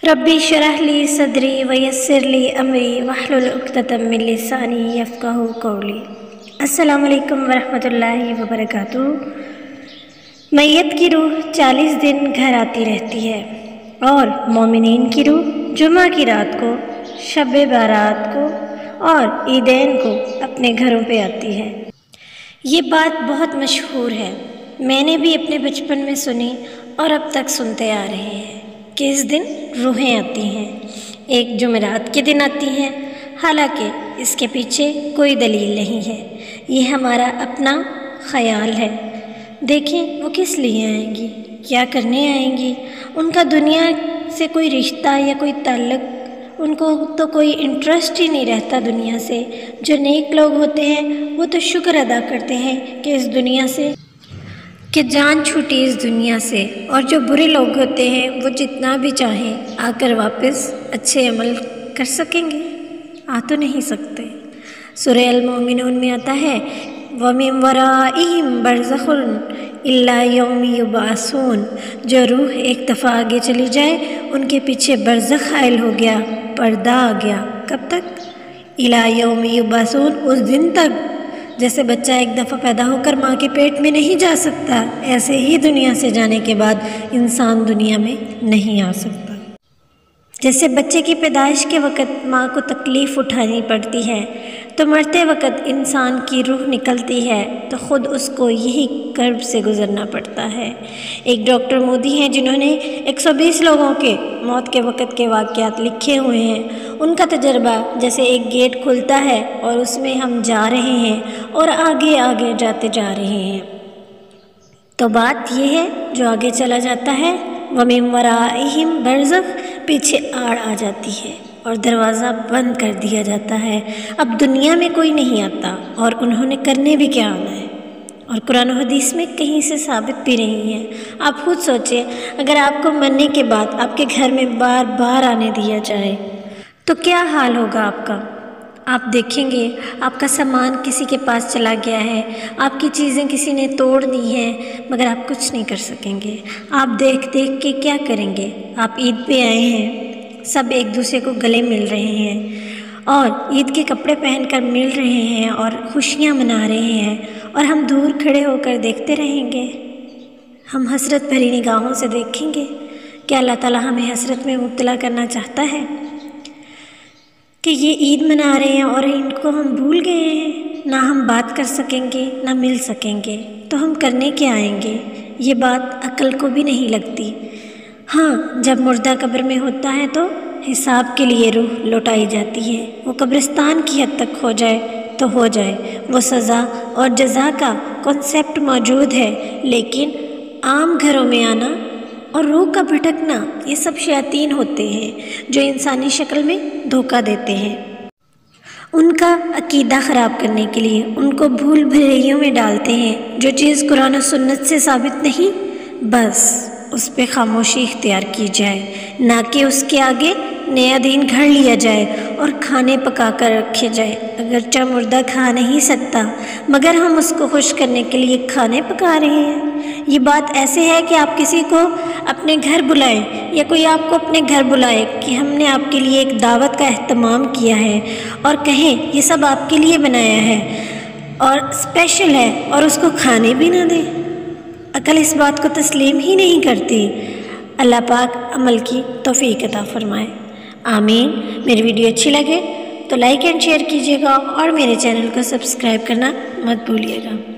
रब्बी शरह ली सदरी वयस्सिर ली अमरी वहलुल उक़्दतम मिन लिसानी यफ़क़हू क़ौली। अस्सलामु अलैकुम वरहमतुल्लाहि वबरकातुहू। मैयत की रूह 40 दिन घर आती रहती है और मोमिनीन की रूह जुमा की रात को, शब-ए बारात को और ईदैन को अपने घरों पे आती है। ये बात बहुत मशहूर है, मैंने भी अपने बचपन में सुनी और अब तक सुनते आ रहे हैं कि इस दिन रूहें आती हैं। एक जुमेरात के दिन आती हैं, हालांकि इसके पीछे कोई दलील नहीं है, ये हमारा अपना ख़याल है। देखें वो किस लिए आएंगी, क्या करने आएंगी, उनका दुनिया से कोई रिश्ता या कोई ताल्लुक़, उनको तो कोई इंटरेस्ट ही नहीं रहता दुनिया से। जो नेक लोग होते हैं वो तो शुक्र अदा करते हैं कि इस दुनिया से कि जान छूटी इस दुनिया से, और जो बुरे लोग होते हैं वो जितना भी चाहें आकर वापस अच्छे अमल कर सकेंगे, आ तो नहीं सकते। सूरह अल-मोमिनून में आता है व मिन वराइहिम बरज़खुन इल्ला यौम युबअसून। जो रूह एक दफ़ा आगे चली जाए उनके पीछे बरज़ख आयल हो गया, पर्दा आ गया। कब तक? इल्ला यौम युबअसून, उस दिन तक। जैसे बच्चा एक दफ़ा पैदा होकर माँ के पेट में नहीं जा सकता, ऐसे ही दुनिया से जाने के बाद इंसान दुनिया में नहीं आ सकता। जैसे बच्चे की पैदाइश के वक़्त माँ को तकलीफ़ उठानी पड़ती है, तो मरते वक़्त इंसान की रूह निकलती है तो ख़ुद उसको यही कर्ब से गुज़रना पड़ता है। एक डॉक्टर मोदी हैं जिन्होंने 120 लोगों के मौत के वक़्त के वाक़यात लिखे हुए हैं। उनका तजर्बा जैसे एक गेट खुलता है और उसमें हम जा रहे हैं और आगे आगे जाते जा रहे हैं। तो बात यह है, जो आगे चला जाता है व मिन वराइहिम बरज़ख, पीछे आड़ आ जाती है और दरवाज़ा बंद कर दिया जाता है। अब दुनिया में कोई नहीं आता और उन्होंने करने भी क्या आना है, और कुरान और हदीस में कहीं से साबित भी नहीं है। आप खुद सोचें, अगर आपको मरने के बाद आपके घर में बार बार आने दिया जाए तो क्या हाल होगा आपका। आप देखेंगे आपका सामान किसी के पास चला गया है, आपकी चीज़ें किसी ने तोड़ दी हैं, मगर आप कुछ नहीं कर सकेंगे। आप देख देख के क्या करेंगे। आप ईद पे आए हैं, सब एक दूसरे को गले मिल रहे हैं और ईद के कपड़े पहनकर मिल रहे हैं और खुशियाँ मना रहे हैं, और हम दूर खड़े होकर देखते रहेंगे। हम हसरत भरी निगाहों से देखेंगे कि अल्लाह ताला हमें हसरत में मुब्तला करना चाहता है कि ये ईद मना रहे हैं और इनको हम भूल गए हैं। ना हम बात कर सकेंगे ना मिल सकेंगे, तो हम करने क्या आएंगे। ये बात अक्ल को भी नहीं लगती। हाँ, जब मुर्दा कब्र में होता है तो हिसाब के लिए रूह लौटाई जाती है। वो कब्रिस्तान की हद तक हो जाए तो हो जाए, वो सज़ा और जज़ा का कॉन्सेप्ट मौजूद है, लेकिन आम घरों में आना और रूह का भटकना, ये सब शैतान होते हैं जो इंसानी शक्ल में धोखा देते हैं। उनका अकीदा ख़राब करने के लिए उनको भूल भुलैयों में डालते हैं। जो चीज़ कुरान और सुन्नत से साबित नहीं, बस उस पर खामोशी इख्तियार की जाए, ना कि उसके आगे नया दीन घड़ लिया जाए और खाने पका कर रखे जाए। अगरचा मुर्दा खा नहीं सकता, मगर हम उसको खुश करने के लिए खाने पका रहे हैं। ये बात ऐसे है कि आप किसी को अपने घर बुलाएं या कोई आपको अपने घर बुलाए कि हमने आपके लिए एक दावत का एहतमाम किया है, और कहें ये सब आपके लिए बनाया है और स्पेशल है, और उसको खाने भी ना दें। अकल इस बात को तस्लीम ही नहीं करती। अल्लाह पाक अमल की तौफीक अता फरमाए, आमीन। मेरी वीडियो अच्छी लगे तो लाइक एंड शेयर कीजिएगा और मेरे चैनल को सब्सक्राइब करना मत भूलिएगा।